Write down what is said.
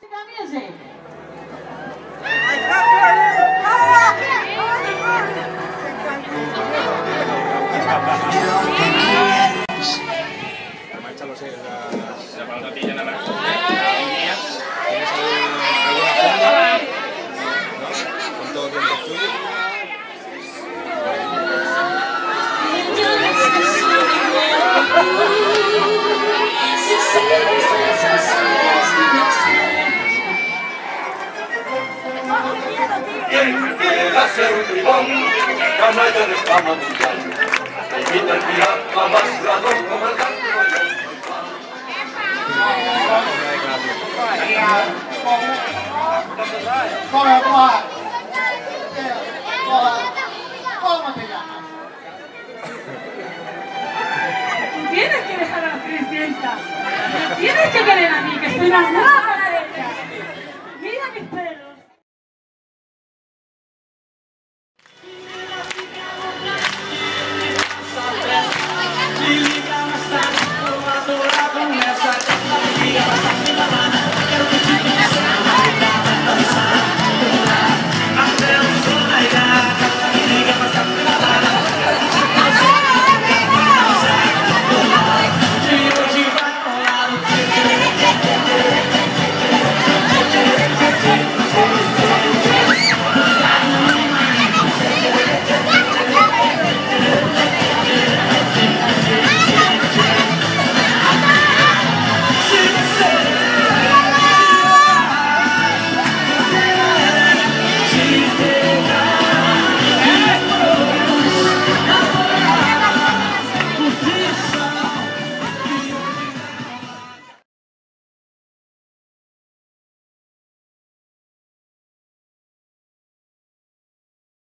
Cámbiese. La patatilla nada más. ¿Tienes alguna forma? ¿No? Con todo tiempo tuyo. Quien quiera ser un tribón, canalla de fama mundial, te invita el pirata más ladrón como el gato ¿Cómo te llamas? Tienes que dejar a la presidenta. Tienes que querer a mí, que estoy más nada.